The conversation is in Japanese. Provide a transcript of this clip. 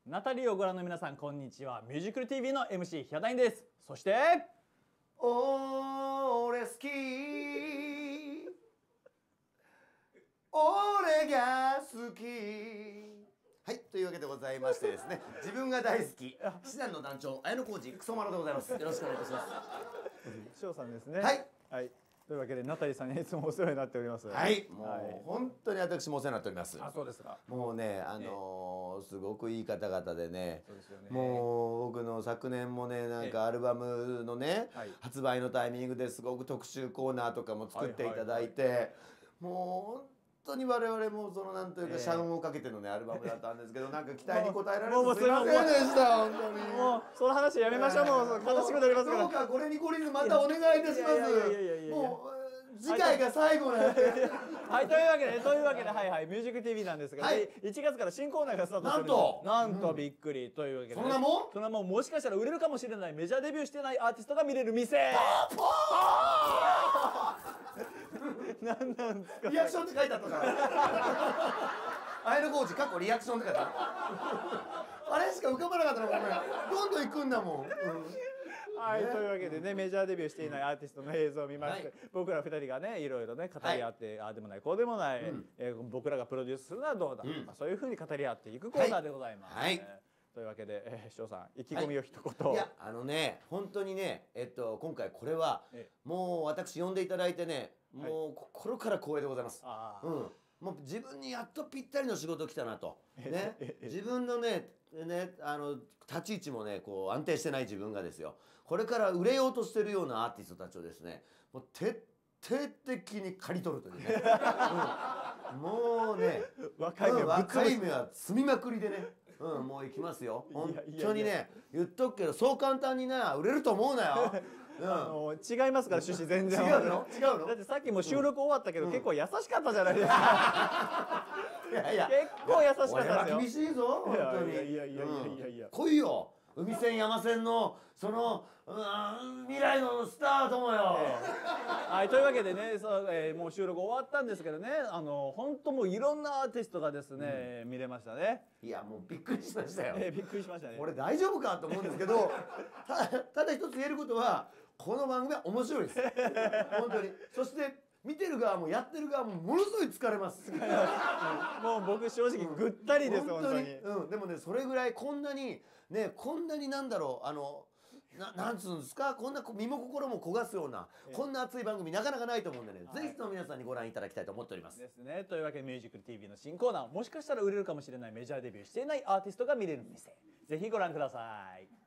ナタリーをご覧の皆さん、こんにちは。ミュージックル TV の MC ヒャダインです。そして俺好き俺が好き。はい、というわけでございましてですね、自分が大好き七男の団長綾小路クソマロでございます。よろしくお願いいたします。 翔さんですね。 はい、 はい、というわけでナタリーさんにいつもお世話になっております。 はい、もう本当に私もお世話になっております。 あ、そうですか。 もうね、すごくいい方々でね、 そうですよね。 もう僕の昨年もね、なんかアルバムのね、発売のタイミングですごく特集コーナーとかも作っていただいて、もう本当に我々もそのなんというか社運をかけてのねアルバムだったんですけど、なんか期待に応えられずすいませんでした本当に。 もうその話やめましょう。もう悲しくなりますから。 どうかこれに懲りずまたお願いいたします。もう次回が最後なんで。 はい、というわけで、はいはい、ミュージック TV なんですが、1月から新コーナーがスタートする。なんとびっくりというわけで、その名ももしかしたら売れるかもしれないメジャーデビューしてないアーティストが見れる店。なんなんですか。 リアクションって書いてあったから。綾小路かっこリアクションって書いてあった。あれしか浮かばなかったのごめん。どんどん行くんだもん。 はい、というわけでね、メジャーデビューしていないアーティストの映像を見まして、僕ら2人がねいろいろね語り合って、ああでもないこうでもない、僕らがプロデュースするのはどうだ、そういうふうに語り合っていくコーナーでございます。というわけで、翔さん意気込みを一言。 いや本当にね、今回これはもう私呼んでいただいてね、もう心から光栄でございます。もう自分にやっとぴったりの仕事来たなとね、自分のね立ち位置もねこう安定してない自分がですよ、これから売れようとしてるようなアーティストたちをですね、もう徹底的に刈り取るというね、もうね若い目は積みまくりでね、もう行きますよ本当にね。言っとくけどそう簡単にな売れると思うなよ。 違いますから趣旨全然。 違うの？ だってさっきも収録終わったけど結構優しかったじゃないですか。結構優しかったですよ。 俺は厳しいぞ本当に。来いよ海線山線のその未来のスターどもよ。 はい、というわけでね、もう収録終わったんですけどね、本当もういろんなアーティストがですね、見れましたね。 いやもうびっくりしましたよ。 びっくりしましたね。 俺大丈夫かと思うんですけど、ただ一つ言えることはこの番組は面白いです。本当に。そして見てる側もやってる側もものすごい疲れます。 もう僕正直ぐったりです本当に。 でもねそれぐらいこんなになんだろうなんつうんですか、こんな身も心も焦がすようなこんな熱い番組なかなかないと思うんでね、ぜひとも皆さんにご覧いただきたいと思っております。 ですね。というわけでミュージック TV の新コーナー、もしかしたら売れるかもしれないメジャーデビューしていないアーティストが見れる店、ぜひご覧ください。